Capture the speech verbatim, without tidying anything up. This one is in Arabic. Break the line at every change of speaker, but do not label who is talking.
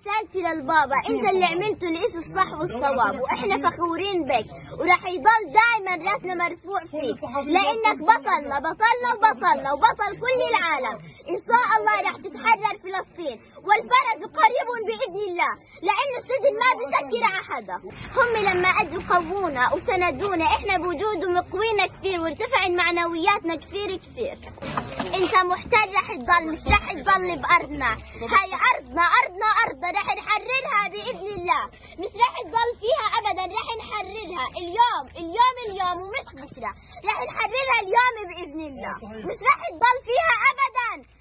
رسالتي للبابا، انت اللي عملته الاشي الصح والصواب، واحنا فخورين بك، وراح يضل دائما راسنا مرفوع فيك، لانك بطلنا بطلنا وبطلنا وبطل كل العالم. ان شاء الله راح تتحرر فلسطين، والفرج قريب باذن الله، لانه السجن ما بيسكر على حدا. هم لما اجوا قوونا وسندونا، احنا بوجودهم قوينا كثير وارتفعت معنوياتنا كثير كثير. انت محتل رح تضل، مش رح تضل بارضنا، هاي ارضنا ارضنا ارضنا، رح نحررها باذن الله، مش رح تضل فيها ابدا، رح نحررها اليوم اليوم اليوم ومش بكره، رح نحررها اليوم باذن الله، مش رح تضل فيها ابدا.